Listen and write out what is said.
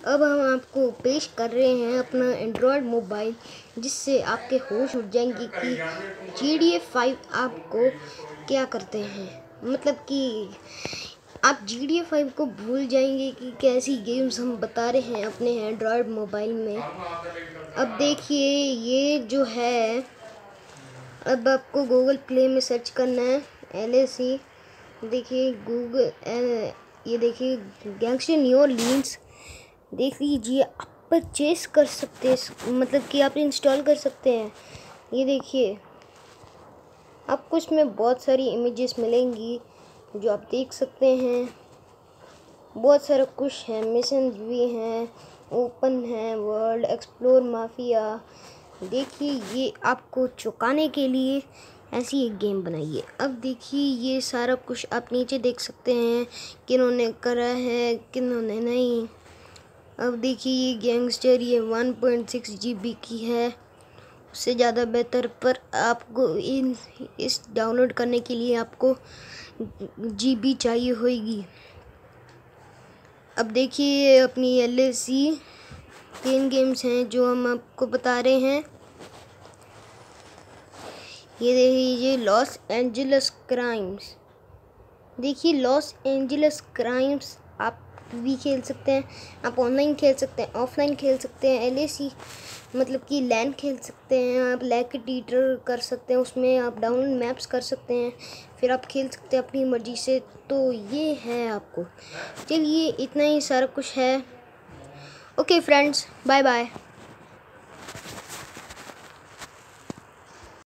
अब हम आपको पेश कर रहे हैं अपना एंड्रॉयड मोबाइल, जिससे आपके होश उड़ जाएंगे कि GTA 5 आपको क्या करते हैं। मतलब कि आप GTA 5 को भूल जाएंगे कि कैसी गेम्स हम बता रहे हैं अपने एंड्रॉयड मोबाइल में। अब देखिए ये जो है, अब आपको गूगल प्ले में सर्च करना है LAC। देखिए ये देखिए गैंगस्टर न्यू ऑरलीन्स, देख लीजिए आप परचेस कर सकते हैं, मतलब कि आप इंस्टॉल कर सकते हैं। ये देखिए आपको इसमें बहुत सारी इमेजेस मिलेंगी जो आप देख सकते हैं। बहुत सारा कुछ है, मिशन भी हैं, ओपन है, वर्ल्ड एक्सप्लोर, माफिया। देखिए ये आपको चौंकाने के लिए ऐसी एक गेम बनाई है। अब देखिए ये सारा कुछ आप नीचे देख सकते हैं, किन्होंने करा है किन्होंने नहीं। अब देखिए ये गैंगस्टर ये 1.6 GB की है, उससे ज़्यादा बेहतर, पर आपको इस डाउनलोड करने के लिए आपको GB चाहिए होगी। अब देखिए अपनी LAC 3 गेम्स हैं जो हम आपको बता रहे हैं। ये देखिए लॉस एंजलस क्राइम्स। देखिए लॉस एंजलस क्राइम्स आप भी खेल सकते हैं, आप ऑनलाइन खेल सकते हैं, ऑफलाइन खेल सकते हैं। LAC मतलब कि लैन खेल सकते हैं, आप लैक टीटर कर सकते हैं, उसमें आप डाउनलोड मैप्स कर सकते हैं, फिर आप खेल सकते हैं अपनी मर्जी से। तो ये है आपको, चलिए इतना ही सारा कुछ है। Okay friends, bye bye.